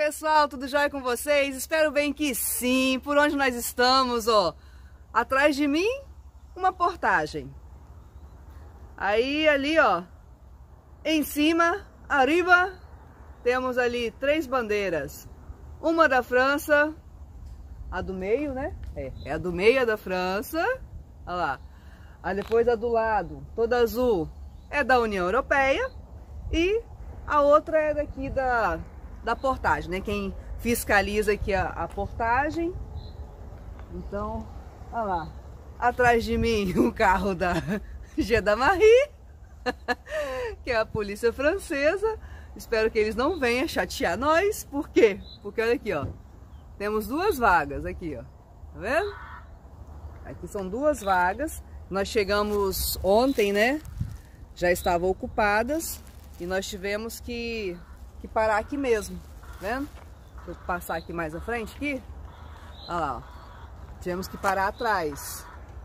pessoal, tudo jóia com vocês? Espero bem que sim. Por onde nós estamos, ó? Atrás de mim, uma portagem. Aí ali, ó, em cima, arriba, temos ali 3 bandeiras. Uma da França, a do meio, né? É a do meio, a da França. Olha lá. Aí depois a do lado, toda azul, é da União Europeia. E a outra é daqui da portagem, né? Quem fiscaliza aqui a portagem. Então, olha lá. Atrás de mim, o carro da Gendarmerie, que é a polícia francesa. Espero que eles não venham chatear nós. Por quê? Porque olha aqui, ó. Temos 2 vagas aqui, ó. Tá vendo? Aqui são 2 vagas. Nós chegamos ontem, né? Já estavam ocupadas. E nós tivemos que parar aqui mesmo. Tá vendo? Deixa eu passar aqui mais à frente aqui. Olha lá, ó. Tivemos que parar atrás.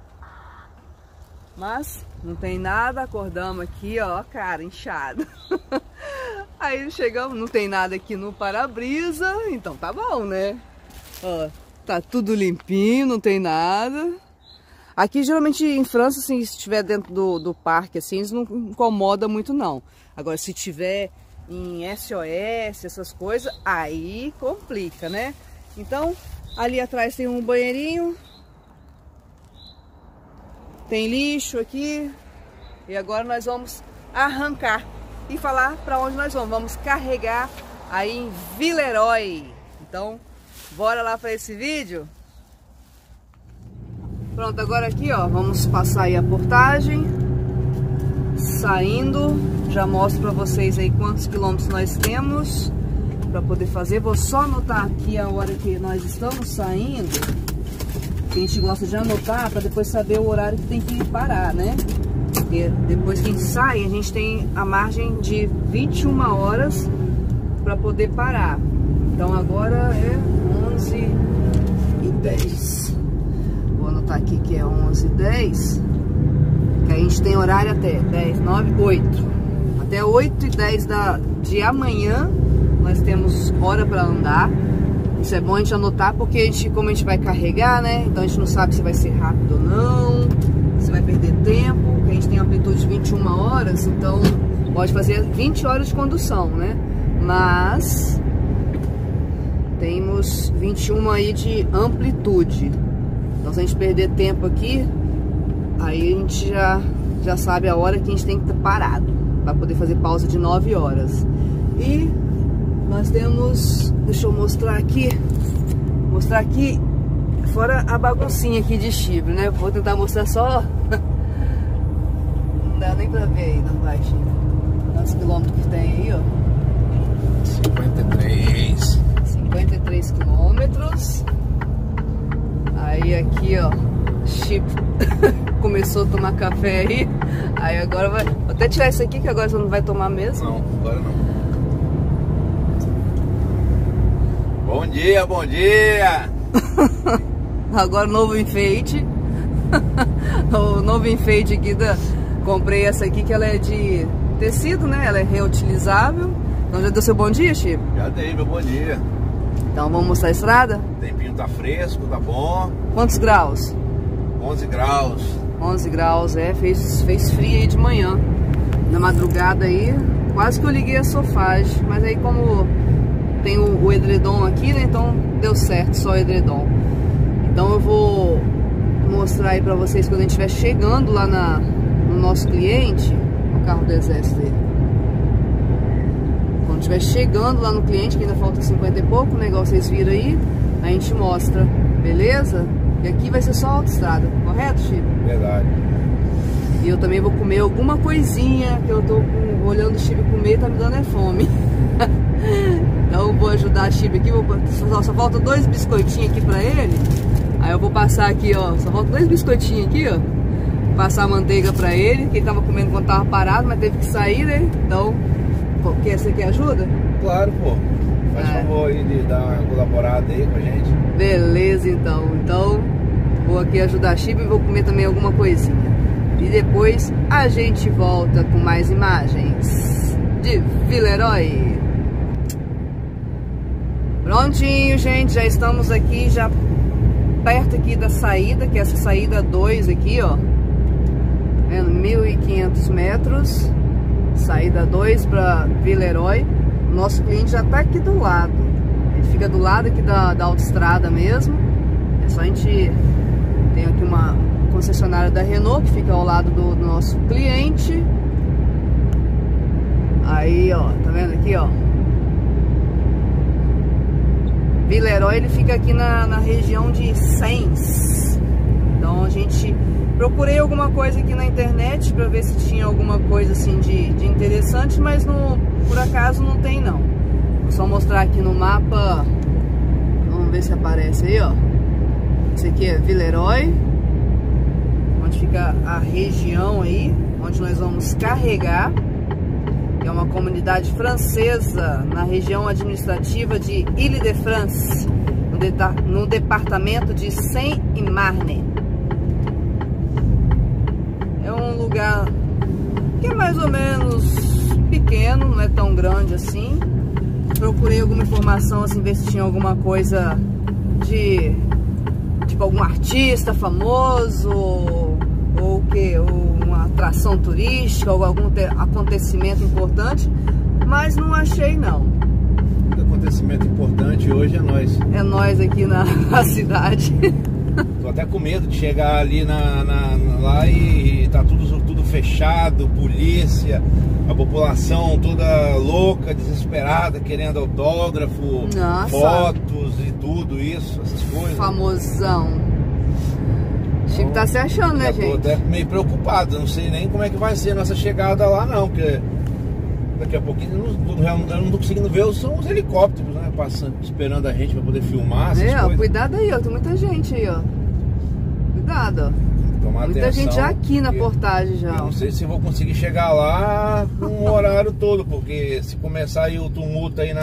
Mas não tem nada, acordamos aqui, ó, cara, inchado. Aí chegamos, não tem nada aqui no para-brisa, então tá bom, né? Ó, tá tudo limpinho, não tem nada. Aqui geralmente em França, assim, se estiver dentro do parque, assim, eles não incomodam muito não. Agora se tiver em SOS, essas coisas, aí complica, né? Então, ali atrás tem um banheirinho. Tem lixo aqui. E agora nós vamos arrancar e falar para onde nós vamos. Vamos carregar aí em Villeroy. Então, bora lá para esse vídeo. Pronto, agora aqui, ó, vamos passar aí a portagem. Saindo, já mostro para vocês aí quantos quilômetros nós temos para poder fazer. Vou só anotar aqui a hora que nós estamos saindo. A gente gosta de anotar para depois saber o horário que tem que parar, né? Porque depois que a gente sai, a gente tem a margem de 21 horas para poder parar. Então agora é 11h10. Vou anotar aqui que é 11h10. Que a gente tem horário até 10, 9, 8. Até 8h10 de amanhã nós temos hora para andar. Isso é bom a gente anotar porque a gente, como a gente vai carregar, né? Então a gente não sabe se vai ser rápido ou não, se vai perder tempo, porque a gente tem amplitude de 21 horas, então pode fazer 20 horas de condução, né? Mas temos 21 aí de amplitude. Então se a gente perder tempo aqui, aí a gente já sabe a hora que a gente tem que estar parado, para poder fazer pausa de 9 horas. E nós temos, deixa eu mostrar aqui, fora a baguncinha aqui de chifre, né? Vou tentar mostrar só, não dá nem pra ver aí, não vai, chifre. Quantos quilômetros que tem aí, ó? 53 quilômetros. Aí aqui, ó, chifre começou a tomar café aí, aí agora vai, vou até tirar isso aqui que agora você não vai tomar mesmo. Não, agora não. Bom dia, bom dia! Agora novo enfeite. O novo enfeite aqui comprei essa aqui que ela é de tecido, né? Ela é reutilizável. Então já deu seu bom dia, Chico? Já dei meu bom dia. Então vamos mostrar a estrada? O tempinho tá fresco, tá bom. Quantos graus? 11 graus. 11 graus, fez frio aí de manhã. Na madrugada aí, quase que eu liguei a sofagem. Mas aí como tem o edredom aqui, né? Então deu certo, só o edredom. Então eu vou mostrar aí pra vocês quando a gente estiver chegando lá no nosso cliente. O carro do exército dele. Quando estiver chegando lá no cliente, que ainda falta 50 e pouco, né? Igual vocês viram aí, a gente mostra, beleza? E aqui vai ser só autoestrada, correto, Chico? Verdade. E eu também vou comer alguma coisinha, que eu tô olhando o Chico comer, tá me dando fome. Então eu vou ajudar a Chibi aqui, só falta 2 biscoitinhos aqui pra ele. Aí eu vou passar aqui, ó, só falta 2 biscoitinhos aqui, ó. Passar a manteiga pra ele, que ele tava comendo quando tava parado, mas teve que sair, né? Então, você quer ajuda? Claro, pô. Faz favor aí de dar uma colaborada aí com a gente. Beleza, então. Então, vou aqui ajudar a Chibi e vou comer também alguma coisinha. E depois a gente volta com mais imagens de Villeroy. Prontinho, gente, já estamos aqui, já perto aqui da saída, que é essa saída 2 aqui, ó. Vendo? 1.500 metros, saída 2 para Villeroy. O nosso cliente já tá aqui do lado. Ele fica do lado aqui da autoestrada mesmo. É só a gente... Tem aqui uma concessionária da Renault que fica ao lado do nosso cliente. Aí, ó, tá vendo aqui, ó? Villeroy, ele fica aqui na região de Sens. Então a gente... Procurei alguma coisa aqui na internet pra ver se tinha alguma coisa assim de interessante, mas não, por acaso não tem não. Vou só mostrar aqui no mapa. Vamos ver se aparece aí, ó. Esse aqui é Villeroy, onde fica a região aí, onde nós vamos carregar. É uma comunidade francesa na região administrativa de Île-de-France, no departamento de Seine-et-Marne. É um lugar que é mais ou menos pequeno, não é tão grande assim. Procurei alguma informação assim, ver se tinha alguma coisa de tipo algum artista famoso ou que uma atração turística ou algum acontecimento importante, mas não achei não. O acontecimento importante hoje é nós. É nós aqui na cidade. Tô até com medo de chegar ali lá e tá tudo fechado, polícia, a população toda louca, desesperada, querendo autógrafo, nossa, fotos e tudo isso, essas coisas. Famosão. Chico tá se achando, né, gente? Tô até meio preocupado, não sei nem como é que vai ser a nossa chegada lá não, porque daqui a pouquinho eu não tô conseguindo ver, são os helicópteros, né, passando, esperando a gente pra poder filmar essas coisas. Ó, cuidado aí, ó, tem muita gente aí, ó. Cuidado, ó. Tomar muita atenção, gente já aqui na portagem já. Eu não sei se vou conseguir chegar lá no horário todo, porque se começar aí o tumulto aí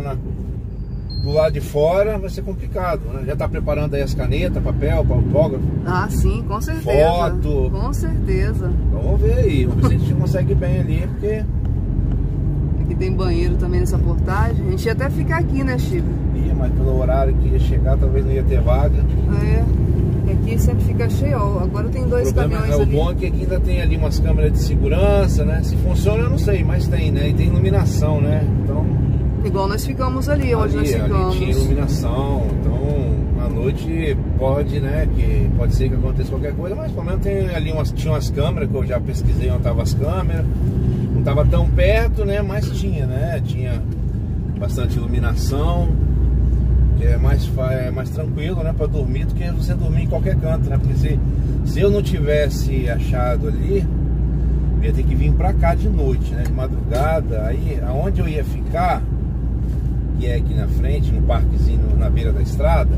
do lado de fora, vai ser complicado, né? Já tá preparando aí as canetas, papel, autógrafo. Ah, sim, com certeza. Foto. Com certeza. Então vamos ver aí, vamos ver se a gente consegue bem ali, porque... Aqui tem banheiro também nessa portagem. A gente ia até ficar aqui, né, Chico? Ia, mas pelo horário que ia chegar, talvez não ia ter vaga. É, aqui sempre fica cheio, ó. Agora tem dois caminhões ali. O bom é que aqui ainda tem ali umas câmeras de segurança, né? Se funciona eu não sei, mas tem, né? E tem iluminação, né? Então... Igual nós ficamos ali, onde nós ficamos. Ali tinha iluminação, então à noite pode, né? Que pode ser que aconteça qualquer coisa, mas pelo menos tem ali tinha umas câmeras que eu já pesquisei onde estavam as câmeras. Não estava tão perto, né? Mas tinha, né? Tinha bastante iluminação, que é mais tranquilo, né? Para dormir do que você dormir em qualquer canto, né? Porque se eu não tivesse achado ali, eu ia ter que vir para cá de noite, né? De madrugada, aí aonde eu ia ficar, que é aqui na frente, no parquezinho na beira da estrada,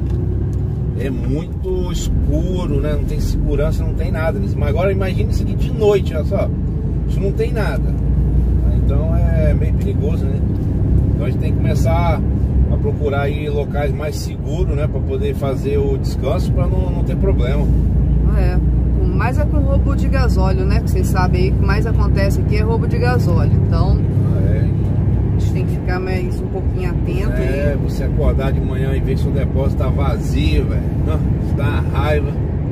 é muito escuro, né? Não tem segurança, não tem nada. Mas agora imagine isso aqui de noite, olha só. Isso não tem nada. Então é meio perigoso, né? Então a gente tem que começar a procurar aí locais mais seguros, né? Para poder fazer o descanso, para não ter problema. É, mais é com roubo de gasóleo, né? Que vocês sabem aí, o que mais acontece aqui é roubo de gasóleo. Então... a gente tem que ficar mais um pouquinho atento. É, você acordar de manhã e ver se o depósito tá vazio, velho. Isso dá uma raiva.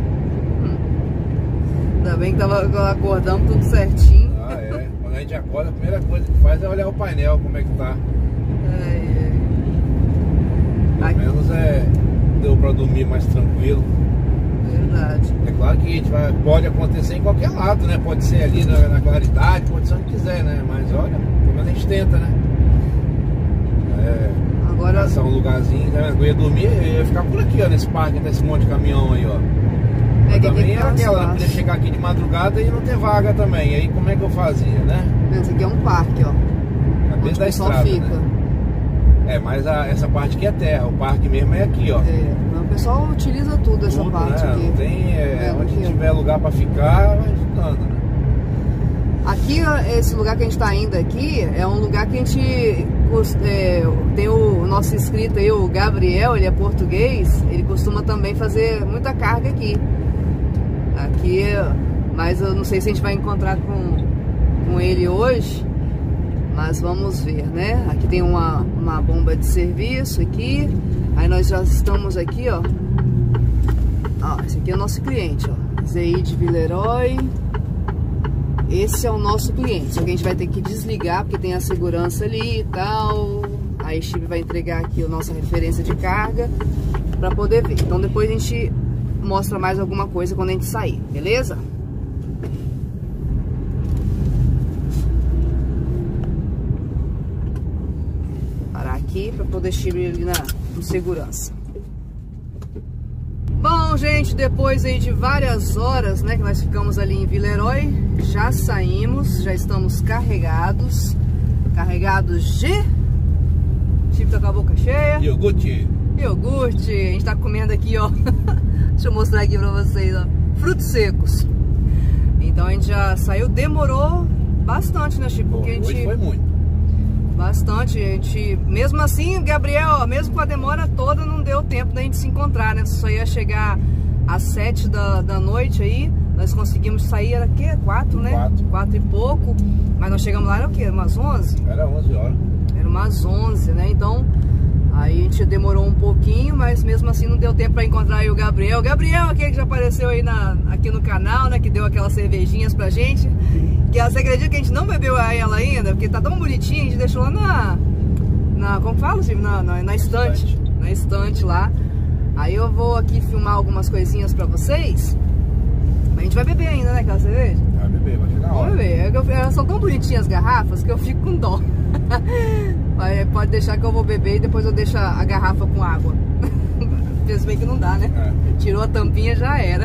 Ainda bem que acordamos tudo certinho. Ah, é. Quando a gente acorda, a primeira coisa que faz é olhar o painel, como é que tá. Pelo menos deu pra dormir mais tranquilo. Verdade. É claro que pode acontecer em qualquer lado, né? Pode ser ali na claridade, pode ser onde quiser, né? Mas olha, pelo menos a gente tenta, né? Agora... Passar um lugarzinho, né? Eu ia dormir, eu ia ficar por aqui, ó, nesse parque, nesse monte de caminhão aí, ó. Também era aquela, né? Podia chegar aqui de madrugada e não ter vaga também. Aí como é que eu fazia, né? Esse aqui é um parque, ó. Dentro da estrada, fica. Né? Mas essa parte aqui é terra, o parque mesmo é aqui, ó. O pessoal utiliza tudo essa parte, né? Aqui. Não tem, onde tiver lugar pra ficar, vai ficando, né? Aqui, esse lugar que a gente tá indo aqui, é um lugar que a gente... tem o nosso inscrito aí, o Gabriel, ele é português, ele costuma também fazer muita carga aqui. Aqui, mas eu não sei se a gente vai encontrar com ele hoje, Mas vamos ver, né? Aqui tem uma bomba de serviço aqui. Aí nós já estamos aqui, ó. Ó, esse aqui é o nosso cliente, ó. Zeide Villeroy. Esse é o nosso cliente. Só que a gente vai ter que desligar, porque tem a segurança ali e tal. Aí o Chip vai entregar aqui a nossa referência de carga pra poder ver. Então depois a gente mostra mais alguma coisa quando a gente sair, beleza? Aqui para poder subir ali no segurança. Bom, gente, depois aí de várias horas, né, que nós ficamos ali em Villeroy, já saímos, já estamos carregados de Chip tá com a boca cheia. Iogurte. A gente tá comendo aqui, ó. Deixa eu mostrar aqui pra vocês, ó. Frutos secos. Então a gente já saiu, demorou bastante, né, Chip? Porque a gente... Hoje foi muito. Bastante, gente. Mesmo assim, Gabriel, ó, mesmo com a demora toda, não deu tempo da gente se encontrar, né? Só ia chegar às 7 da noite aí. Nós conseguimos sair, era o quê? 4, né? 4 e pouco. Mas nós chegamos lá, era o quê? Umas 11? Era 11 horas. Era umas 11, né? Então, aí a gente demorou um pouquinho, mas mesmo assim não deu tempo pra encontrar aí o Gabriel. Gabriel, aquele que já apareceu aí aqui no canal, né? Que deu aquelas cervejinhas pra gente. Que você acredita que a gente não bebeu ela ainda? Porque tá tão bonitinha, a gente deixou lá como fala, Steve? Na estante. Na estante lá. Aí eu vou aqui filmar algumas coisinhas pra vocês. Mas a gente vai beber ainda, né, aquela cerveja? Vai beber, vai chegar a hora. Vamos beber. Elas são tão bonitinhas as garrafas que eu fico com dó. Mas pode deixar que eu vou beber e depois eu deixo a garrafa com água. Penso bem que não dá, né? Tirou a tampinha, já era.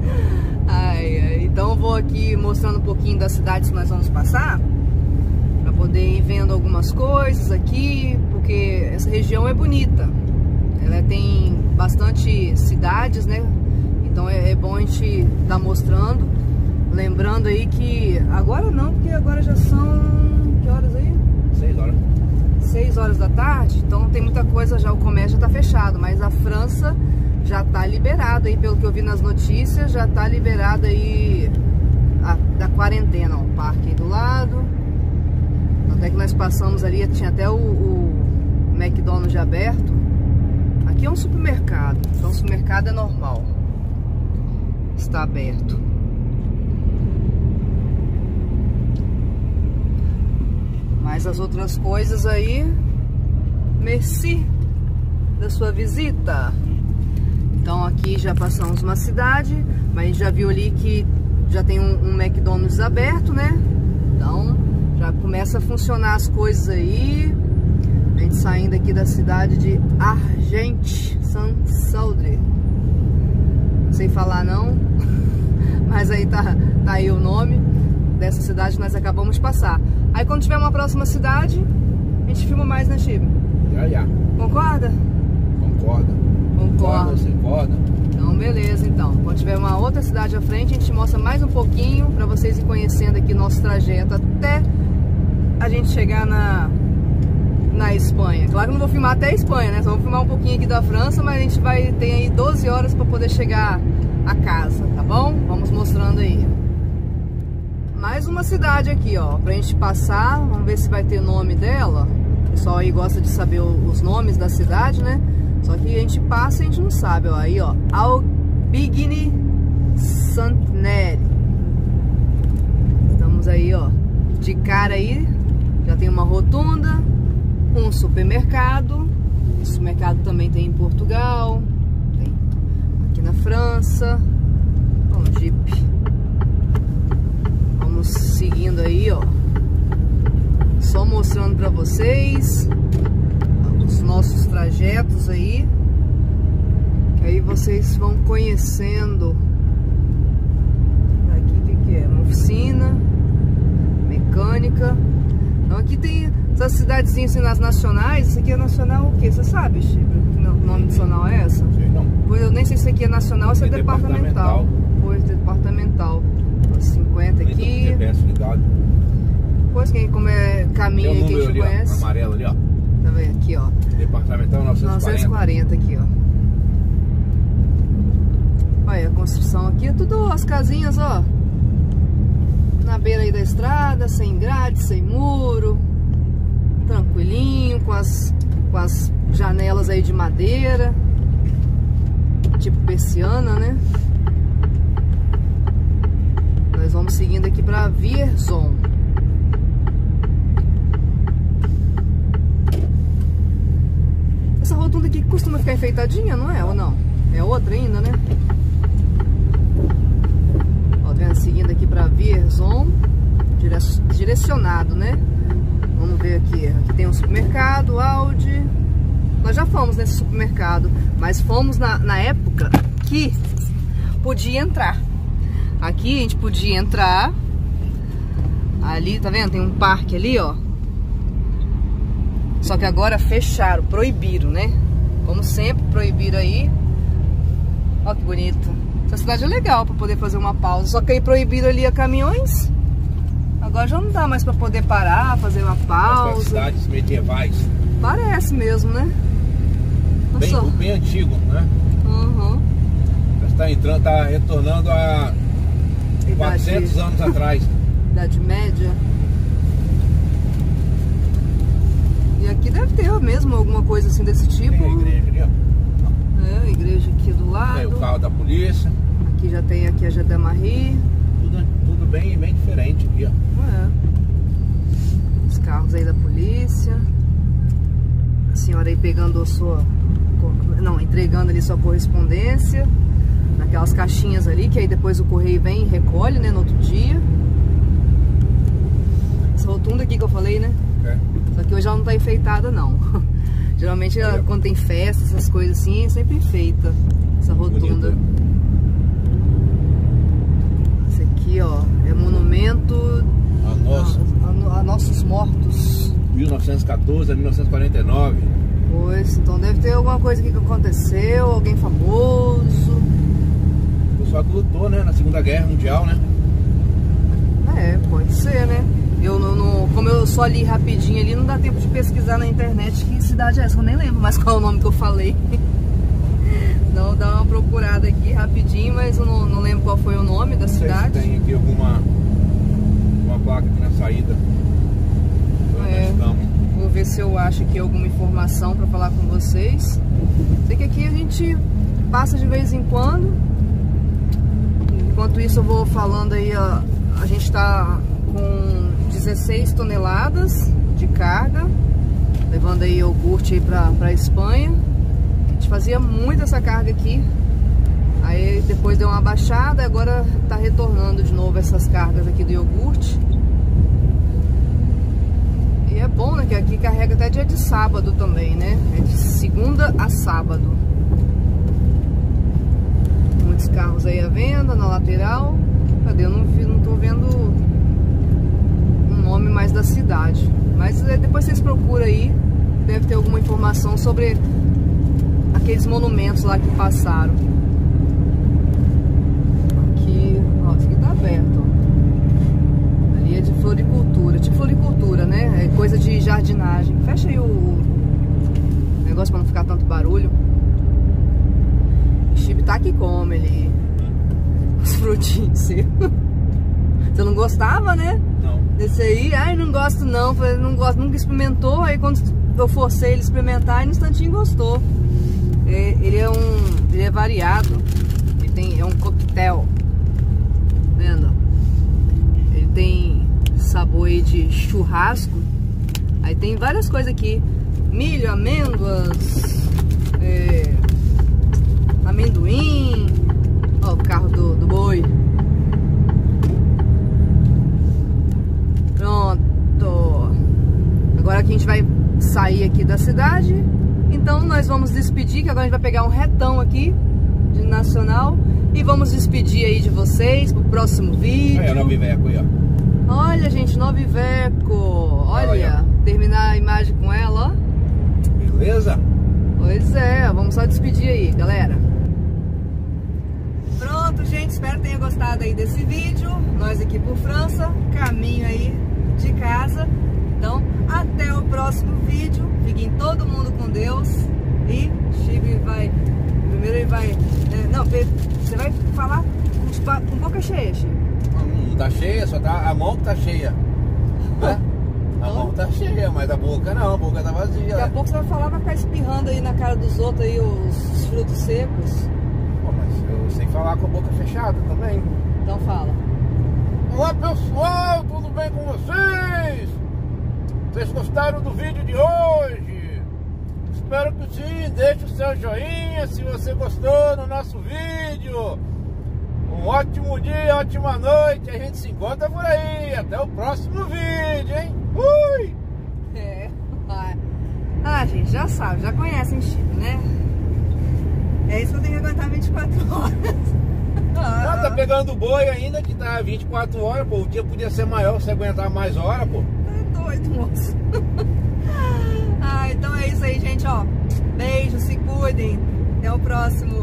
Então eu vou aqui mostrando um pouquinho das cidades que nós vamos passar, para poder ir vendo algumas coisas aqui, porque essa região é bonita. Ela tem bastante cidades, né? Então é bom a gente estar mostrando. Lembrando aí que agora não, porque agora já são... Que horas aí? 6 horas. 6 horas da tarde, então tem muita coisa já, o comércio já tá fechado, mas a França já tá liberado aí, pelo que eu vi nas notícias, já tá liberado aí da quarentena, ó, o parque aí do lado. Até que nós passamos ali, tinha até o McDonald's aberto. Aqui é um supermercado, então o supermercado é normal, está aberto. Mas as outras coisas aí, merci da sua visita. Então aqui já passamos uma cidade, mas já viu ali que já tem um McDonald's aberto, né? Então já começa a funcionar as coisas aí. A gente saindo aqui da cidade de Argent-Saint-Saudre. Não sei falar não, mas aí tá aí o nome dessa cidade que nós acabamos de passar. Aí quando tiver uma próxima cidade, a gente filma mais, né, Chico? Já. Concorda? Concorda. Você concorda? Então beleza, então. Quando tiver uma outra cidade à frente, a gente mostra mais um pouquinho para vocês ir conhecendo aqui nosso trajeto até a gente chegar na Espanha. Claro que eu não vou filmar até a Espanha, né? Só vou filmar um pouquinho aqui da França, mas a gente vai ter aí 12 horas para poder chegar a casa, tá bom? Vamos mostrando aí. Mais uma cidade aqui, ó, pra gente passar. Vamos ver se vai ter nome dela. O pessoal aí gosta de saber os nomes da cidade, né? Só que a gente passa e a gente não sabe, ó. Aí, ó, Aubigny-Centenaire. Estamos aí, ó, de cara aí. Já tem uma rotunda, um supermercado. Esse supermercado também tem em Portugal, tem aqui na França. Um Jeep. Vamos seguindo aí, ó. Só mostrando pra vocês os nossos trajetos aí, que aí vocês vão conhecendo. Aqui o que é? Uma oficina mecânica. Então aqui tem essas cidadezinhas assim, nas nacionais. Isso aqui é nacional o que? Você sabe, Chico? O nome nacional é essa? Sei não. Pois eu nem sei se aqui é nacional ou se é departamental. Pois, departamental. 50 aqui. Depois como é caminho aí que a gente ali, conhece. Ó, amarelo ali, ó. Tá vendo aqui, ó. Departamental 940 aqui, ó. Olha a construção aqui, tudo as casinhas, ó. Na beira aí da estrada, sem grade, sem muro. tranquilinho, com as janelas aí de madeira, tipo persiana, né? Nós vamos seguindo aqui para Vierzon. Essa rotunda aqui costuma ficar enfeitadinha, não é? Ou não? É outra ainda, né? Ó, vendo, seguindo aqui para Vierzon, direcionado, né? Vamos ver aqui. Aqui tem um supermercado, Aldi. Nós já fomos nesse supermercado, mas fomos na época que podia entrar. Aqui a gente podia entrar. Ali, tá vendo? Tem um parque ali, ó. Só que agora fecharam, proibiram, né? Como sempre, proibiram aí. Ó que bonito. Essa cidade é legal pra poder fazer uma pausa. Só que aí proibiram ali a caminhões. Agora já não dá mais pra poder parar, fazer uma pausa. As cidades medievais. Parece mesmo, né? Bem antigo, né? Uhum. Está entrando, tá retornando a 400 anos atrás. Idade média. E aqui deve ter mesmo alguma coisa assim desse tipo. Tem a igreja ali, ó. É, a igreja aqui do lado. Tem o carro da polícia. Aqui já tem aqui a Gendarmerie. Tudo bem diferente aqui, ó. É. Os carros aí da polícia. A senhora aí pegando a sua... Não, entregando ali sua correspondência. Naquelas caixinhas ali, que aí depois o correio vem e recolhe, né, no outro dia. Essa rotunda aqui que eu falei, né? É. Só que hoje ela não tá enfeitada, não. Geralmente quando tem festa, essas coisas assim, é sempre enfeita essa rotunda. Bonito. Esse aqui, ó, é monumento a nossos mortos. 1914 a 1949. Pois, então deve ter alguma coisa aqui que aconteceu, alguém famoso. O pessoal que lutou, né, na Segunda Guerra Mundial, né? É, pode ser, né? Eu como eu só li rapidinho ali, não dá tempo de pesquisar na internet que cidade é essa, eu nem lembro mais qual é o nome que eu falei. Não, dá uma procurada aqui rapidinho, mas eu não lembro qual foi o nome da cidade. Tem aqui uma placa aqui na saída. Vou ver se eu acho aqui alguma informação para falar com vocês. Sei que aqui a gente passa de vez em quando. Enquanto isso eu vou falando aí, ó, a gente está com 16 toneladas de carga, levando aí iogurte aí para Espanha. A gente fazia muito essa carga aqui, aí depois deu uma baixada, agora está retornando de novo essas cargas aqui do iogurte. E é bom, né, que aqui carrega até dia de sábado também, né? É de segunda a sábado. Muitos carros aí à venda na lateral. Cadê? Eu não tô vendo o nome mais da cidade. Mas depois vocês procuram aí. Deve ter alguma informação sobre aqueles monumentos lá que passaram. Aqui, ó, isso aqui tá aberto, ó. Ali é de floricultura, tipo floricultura, né? É coisa de jardinagem. Fecha aí o negócio pra não ficar tanto barulho. O Chibi tá que come ali os frutinhos seus. Você não gostava, né? Não. Desse aí? Ai, não gosto não. Falei, não gosto, nunca experimentou. Aí quando eu forcei ele a experimentar, no instantinho gostou. Ele é variado. É um coquetel. Vendo? Ele tem sabor aí de churrasco. Aí tem várias coisas aqui. Milho, amêndoas, amendoim. Ó, o carro do boi. Pronto. Agora aqui a gente vai sair aqui da cidade. Então nós vamos despedir, que agora a gente vai pegar um retão aqui de Nacional. E vamos despedir aí de vocês pro próximo vídeo. Olha a Nova Iveco aí, ó. Olha, gente, Nova Iveco. Olha, terminar a imagem com ela, ó. Beleza? Pois é, vamos só despedir aí, galera. Pronto, gente, espero que tenha gostado aí desse vídeo. Nós aqui por França, caminho aí de casa. Então, até o próximo vídeo. Fiquem todo mundo com Deus. E Chibi vai... Primeiro ele vai... não, você vai falar com boca cheia, Chibi. Não tá cheia, só tá a mão que tá cheia. Né? Então, a mão tá cheia, mas a boca não, a boca tá vazia. Daqui a pouco você vai falar, vai ficar espirrando aí na cara dos outros aí os frutos secos. Pô, mas eu sei falar com a boca fechada também. Então fala. Olá pessoal, tudo bem com vocês? Vocês gostaram do vídeo de hoje? Espero que sim, deixe o seu joinha se você gostou do nosso vídeo. Um ótimo dia, ótima noite, a gente se encontra por aí. Até o próximo vídeo, hein? Fui! Gente, já sabe, já conhecem Chico, né? É isso que eu tenho que aguentar 24 horas. Tá pegando boi ainda, que tá 24 horas, pô. O dia podia ser maior, você aguentar mais horas, pô. Tá doido, moço. Então é isso aí, gente, ó. Beijo, se cuidem. Até o próximo.